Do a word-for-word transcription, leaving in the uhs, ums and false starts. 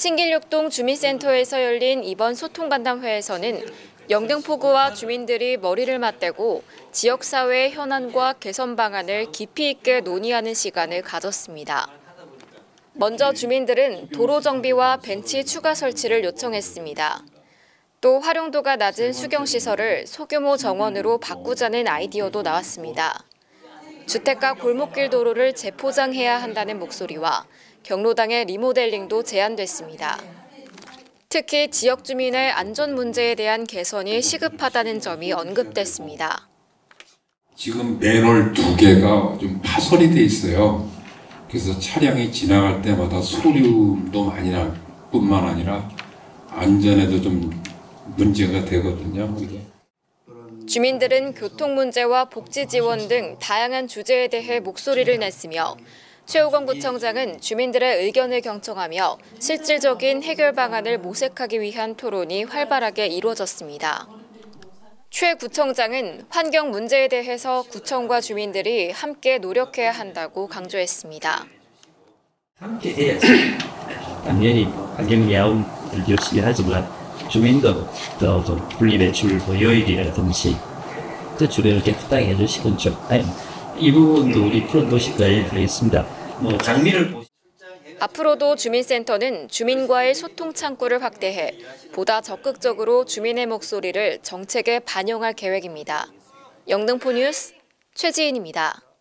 신길육동 주민센터에서 열린 이번 소통간담회에서는 영등포구와 주민들이 머리를 맞대고 지역사회의 현안과 개선 방안을 깊이 있게 논의하는 시간을 가졌습니다. 먼저 주민들은 도로 정비와 벤치 추가 설치를 요청했습니다. 또 활용도가 낮은 수경시설을 소규모 정원으로 바꾸자는 아이디어도 나왔습니다. 주택가 골목길 도로를 재포장해야 한다는 목소리와 경로당의 리모델링도 제안됐습니다. 특히 지역 주민의 안전 문제에 대한 개선이 시급하다는 점이 언급됐습니다. 지금 맨홀 두 개가 좀 파손이 돼 있어요. 그래서 차량이 지나갈 때마다 소리음도 많이 날 뿐만 아니라 안전에도 좀 문제가 되거든요. 주민들은 교통 문제와 복지 지원 등 다양한 주제에 대해 목소리를 냈으며 최우건 구청장은 주민들의 의견을 경청하며 실질적인 해결 방안을 모색하기 위한 토론이 활발하게 이루어졌습니다. 최 구청장은 환경 문제에 대해서 구청과 주민들이 함께 노력해야 한다고 강조했습니다. 함께 해야지. 당연히 환경야원을 열심히 하지만 주민도 또 좀 분리배출 보여드리라든지 그 주변을 깨끗하게 해주시면 좋아요. 이 부분도 우리 푸른도시과에 하겠습니다. 뭐 장미를 보시... 앞으로도 주민센터는 주민과의 소통 창구를 확대해 보다 적극적으로 주민의 목소리를 정책에 반영할 계획입니다. 영등포 뉴스 최지인입니다.